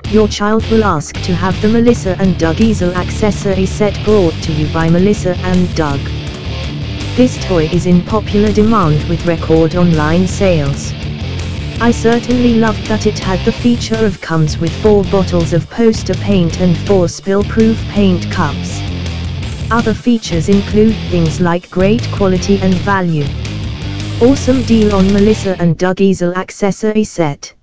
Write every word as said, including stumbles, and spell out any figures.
Your child will ask to have the Melissa and Doug Easel Accessory set brought to you by Mellisa and Doug. This toy is in popular demand with record online sales. I certainly loved that it had the feature of comes with four bottles of poster paint and four spill-proof paint cups. Other features include things like great quality and value. Awesome deal on Melissa and Doug Easel Accessory set.